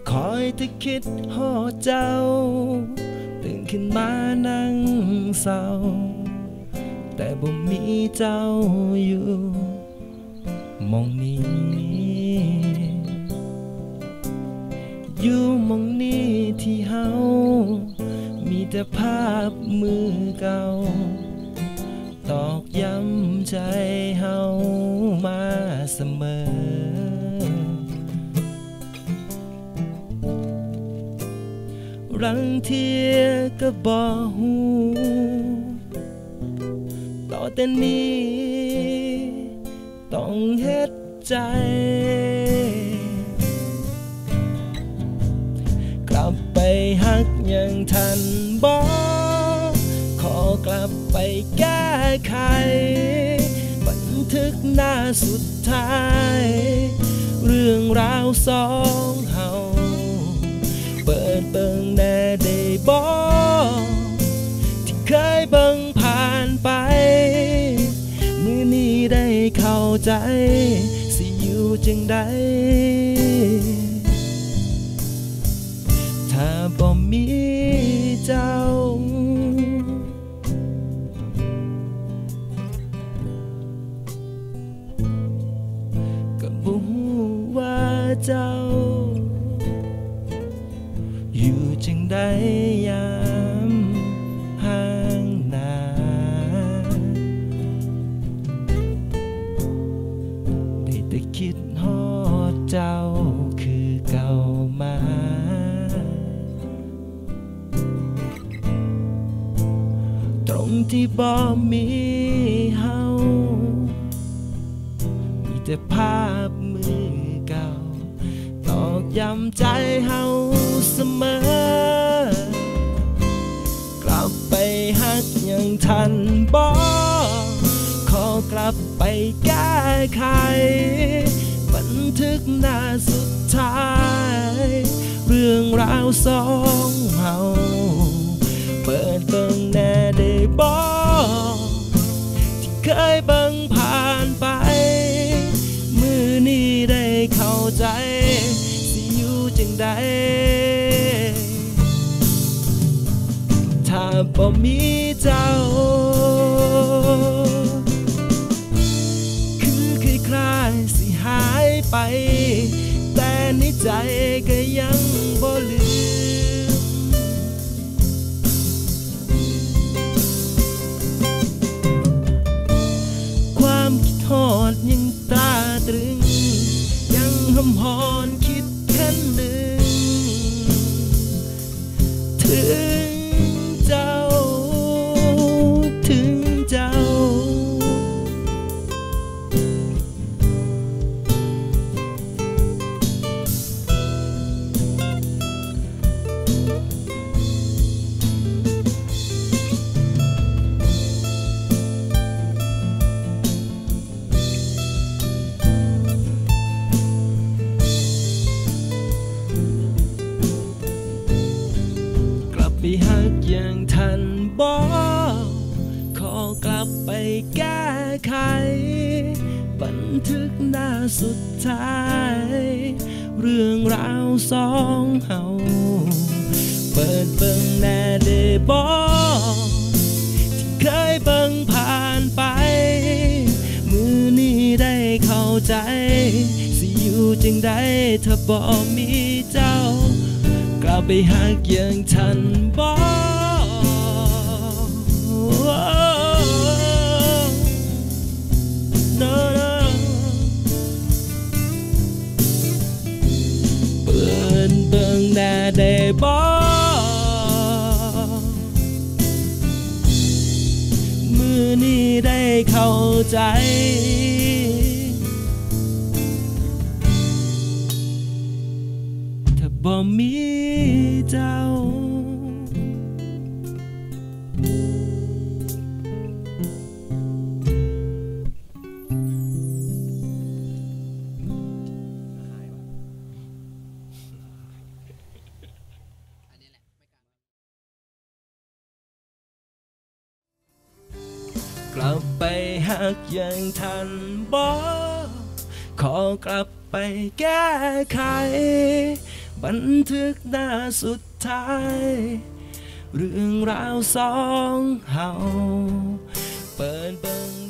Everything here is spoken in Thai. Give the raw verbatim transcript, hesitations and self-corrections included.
คอยแต่คิดฮอดเจ้าตื่นขึ้นมานั่งเศร้าแต่บ่มีเจ้าอยู่มองนี้อยู่มองนี้ที่เฮามีแต่ภาพมือเก่าตอกย้ำใจเฮามาเสมอรังเทียก็บ่ฮู้ต่อแต่นี้ต้องเฮ็ดใจกลับไปฮักยังทันบ่ขอกลับไปแก้ไขบันทึกหน้าสุดท้ายเรื่องราวสองเฮาเปิดเบิ่งแน่ได้บ่ที่เคยเบิ่งผ่านไปมื้อนี้ได้เข้าใจสิอยู่จังใดถ้าบ่มีเจ้าก็บ่ฮู้ว่าเจ้าอยู่จังใดยามห่างหน้าได้แต่คิดฮอดเจ้าคือเก่ามาตรงที่บ่มีเฮามีแต่ภาพมือเก่าตอกย้ำใจเฮาเสมอกลับไปฮักยังทันบ่ขอกลับไปแก้ไขบันทึกหน้าสุดท้ายเรื่องราวสองเฮาเปิดเบิ่งแน่ได้บ่ที่เคยเบิ่งผ่านไปมื้อนี้ได้เข้าใจสิอยู่จังใดถ้าบ่มีเจ้าคือคล้ายๆสิหายไปแต่ในใจก็ยังบ่ลืมความคิดฮอดยังตราตรึงยังหำหอนคิดคันหนึ่งถึงเจ้าถึงเจ้ากลับไปฮักยังทันบ่ขอกลับไปแก้ไขบันทึกหน้าสุดท้ายเรื่องราวสองเฮาเปิดเบิ่งแน่ได้บ่ที่เคยเบิ่งผ่านไปมื้อนี้ได้เข้าใจสิอยู่จังใดถ้าบ่มีเจ้ากลับไปฮักยังทันบ่เปิดเบิ่งแน่ได้บ่มื้อนี้ได้เข้าใจถ้าบ่มีเจ้า กลับไปหักยังทันบ่ขอกลับไปแก้ไขบันทึกหน้าสุดท้ายเรื่องราวสองเฮาเปิดเบิ่ง